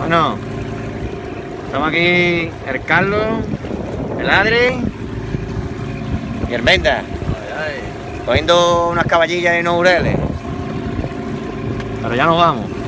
Bueno, estamos aquí el Carlos, el Adri y el Menda, cogiendo unas caballillas y unos ureles. Pero ya nos vamos.